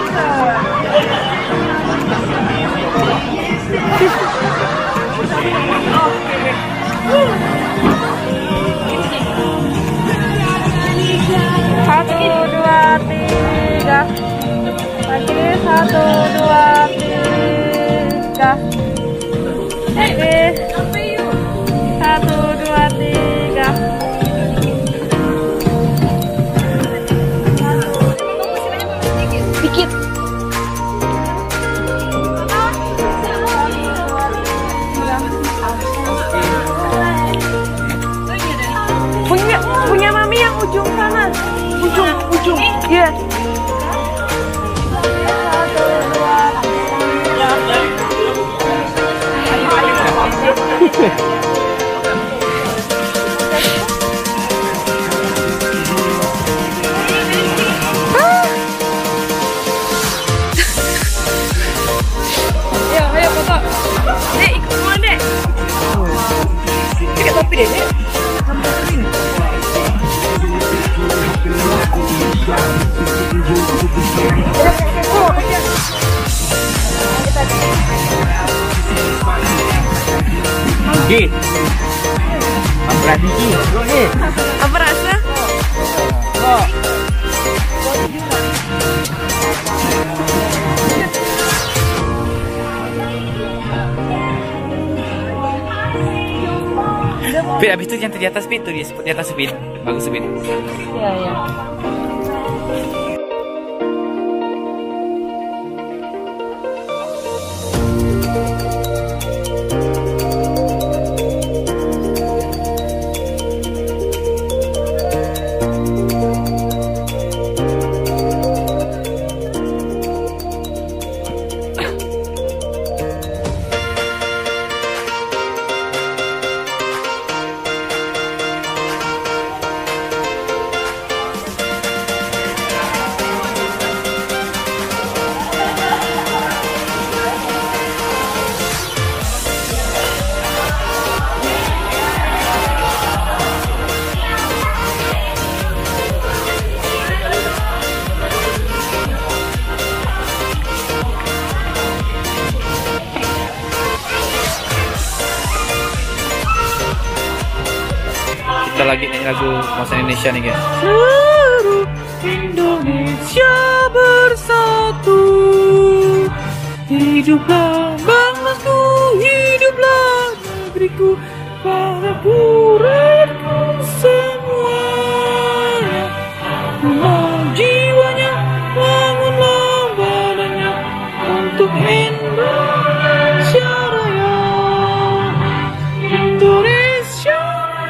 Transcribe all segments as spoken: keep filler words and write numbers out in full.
Satu, dua, tiga. Lagi satu, dua, tiga. Lagi satu, dua, tiga. Dikit. Punya punya mami yang ujung sana. Ujung, ujung. Iya. Yeah. Satu, dua, tiga. Ayo, ayo foto. Dek, ikut semua, Dek. Pakai topi deh, Dek. Gih, apa lagi? Apa rasa? Oh. Pit, abis itu yang di atas Pit, tuh di, di atas Pit, bagus Pit. Iya, iya. Kita lagi nyanyi lagu bahasa Indonesia nih guys. Seluruh Indonesia bersatu, hiduplah bangsaku, hiduplah negeriku, para rakyatku semuanya. Bangun jiwanya, bangunlah badannya untuk Indonesia Raya. Indonesia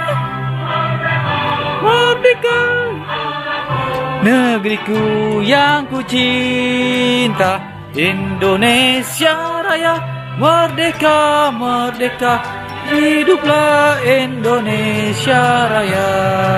merdeka, Negeriku yang ku cinta, Indonesia Raya, merdeka, merdeka, hiduplah Indonesia Raya.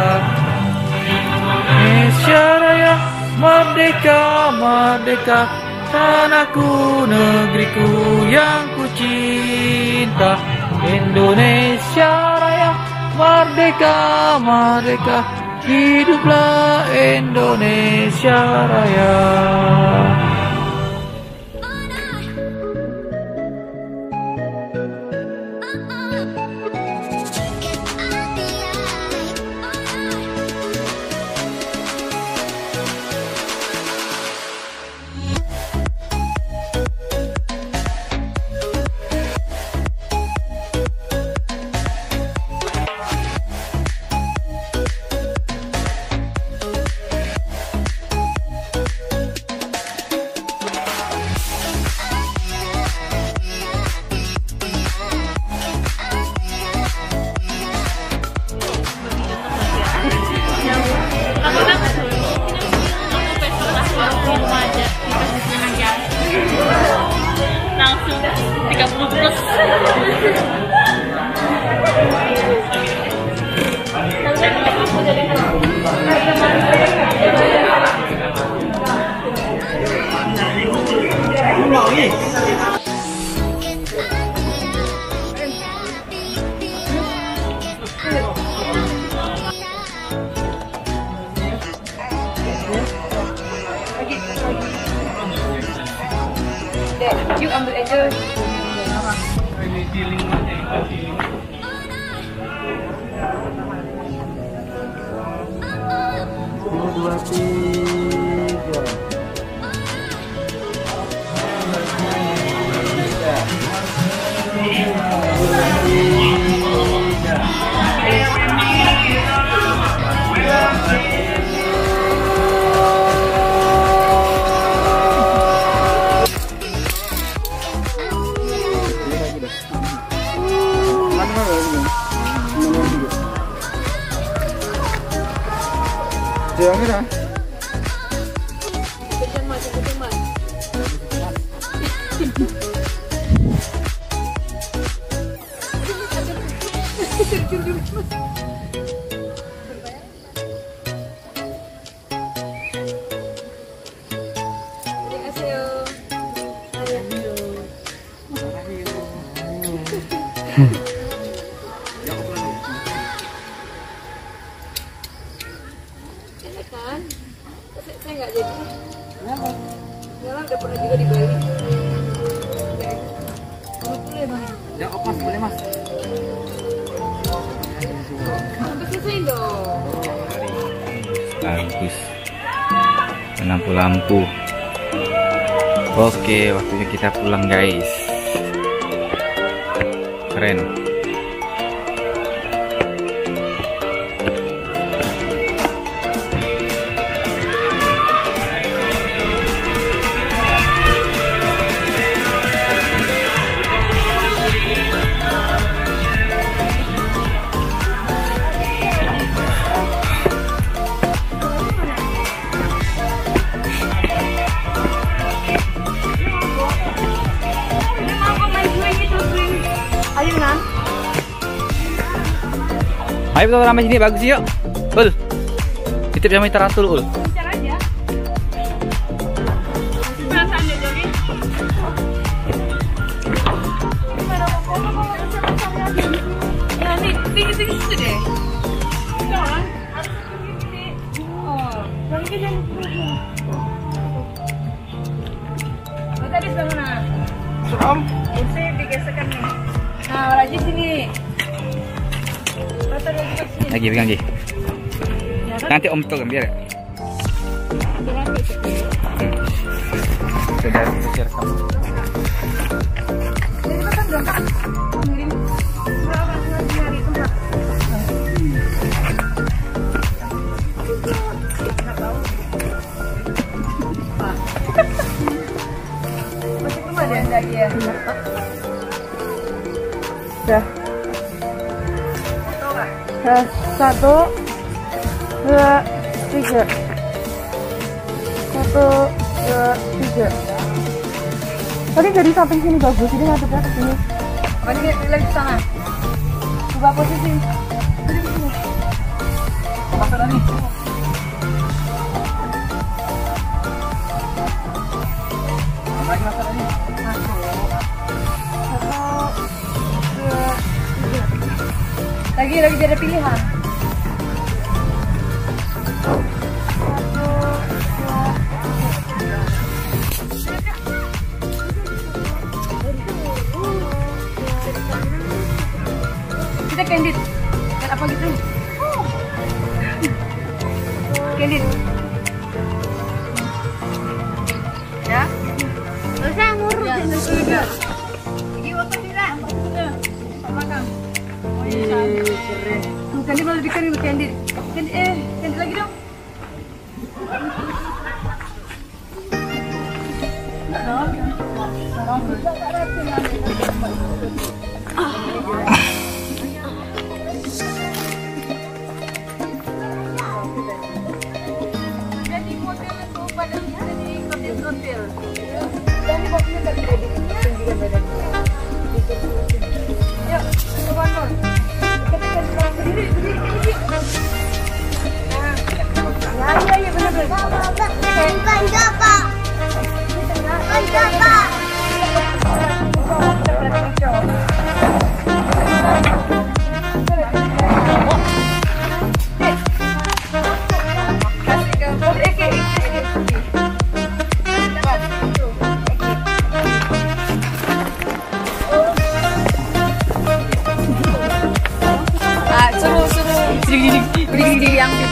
Indonesia Raya, merdeka, merdeka, tanahku, negeriku yang ku cinta, Indonesia Raya, merdeka, merdeka, hiduplah Indonesia Raya. Langsung tiga puluh plus. Yuk ambil aja. Dua tiga. Jangan lah. Kan? Saya nggak jadi. Kenapa? Nyala udah pernah juga di Bali. Boleh bang? Ya, oh, mas, boleh mas. Sampai selesai dong. Bagus. Lampu-lampu. Oke, waktunya kita pulang guys. Keren. Ayunan. Ayo kita ramai sini bagus yuk. Ul. Titip sama Teratul Ul. Bicara aja. Perasaannya jadi. Ya nih, tinggi-tinggi situ deh. Jangan. Oh, lagi jangan. Oh, tadi sebelah mana? Seram. Ini digeserkan nih. Nah, lagi sini. Patah lagi ke sini. Lagi pegang lagi. Nanti Om tuh biar. Sudah share kamu. Jadi kan berangkat ngirim berapa hari itu Pak? Nggak tahu. Pak. Masih cuma ada yang lagi ya? Dah. Dah, satu, dua, tiga. Satu, dua, tiga. Tadi dari samping sini bagus, jadi ngadepnya ke sini. Apa ini lagi ke sana? Ubah posisi. Jadi ke sini. Masalah nih. Lagi masalah nih. Lagi lagi ada pilihan. Kita candid. Kan apa gitu? Candid. Ya? Usah ngurus ya, sudah. Ini waktu tidak. Belakang. Keren. Tuh, Candid mau lebih keren Candid. Candid eh, Candid lagi dong. Jadi modelnya tuh badannya jadi kontil-kontil. Jadi modelnya nggak bisa ditinggikan badannya. Yuk, ke kantor. Berdiri, berdiri, berdiri. Nah, ya, ya, benar-benar. Bukan Japa. Bukan Japa. Kita perhatikan cowok.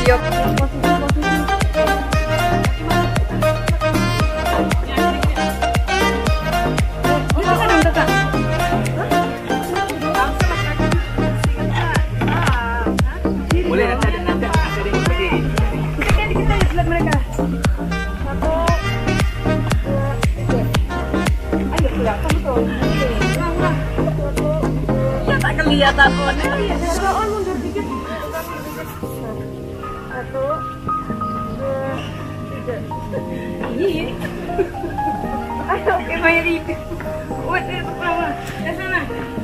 Ayo. Posisi-posisi. Itu kan untuk Kak. Boleh nanti ada nanti ada yang berdiri. Kita kita lihat mereka. Satu, dua, tiga. Ayo pulang, kamu tuh. Pulang, pulang. Satu, ya tak kelihatan onnya. Iya, kalau on mundur dikit. Satu, dua, tiga. Ini. Ayo, oke, main itu. Wait, itu pulang. Ke sana.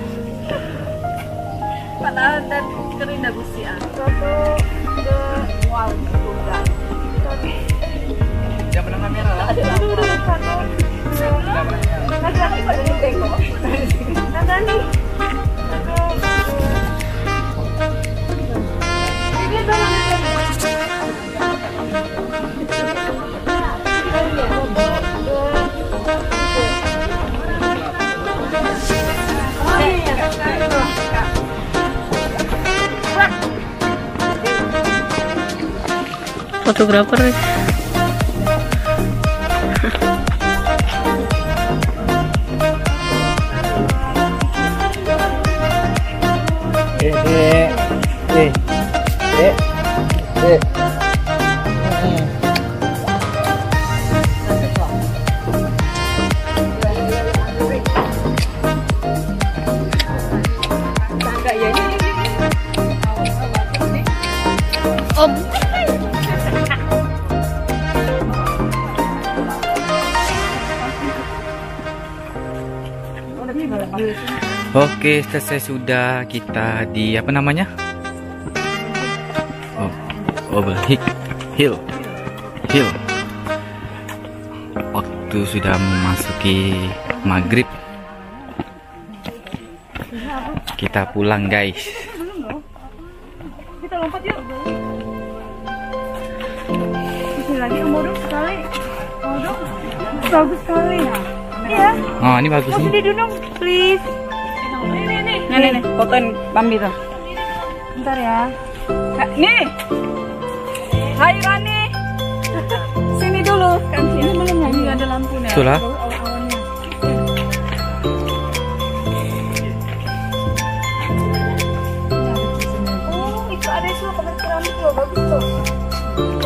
Padahal dan kering bagus ya. Satu, dua, wow, sudah. Jangan menang kamera lah. Satu, dua, satu. Nanti lagi pada tengok. Nanti nih. Satu, dua. Ini tolong. Fotografer. Eh, eh, eh, eh, eh. Oke, selesai sudah kita di apa namanya? Oh, Obel Hill, Hill, Hill. Waktu sudah memasuki maghrib. Kita pulang, guys. Kita lompat yuk. Sini lagi mau dong sekali. Mau dong. Bagus sekali. Iya. Oh, ini bagus Kasih nih. dia dong, please. Nih, nih, nih. Nih, nih, nih, fotoin Bambi tuh. Bentar ya. Ha, nih. Hai Rani. Sini dulu. Kan sini belum nyanyi ada lampunya. Itulah. Baru awal-awalnya. Oh, itu ada semua kamera keramik loh, bagus tuh.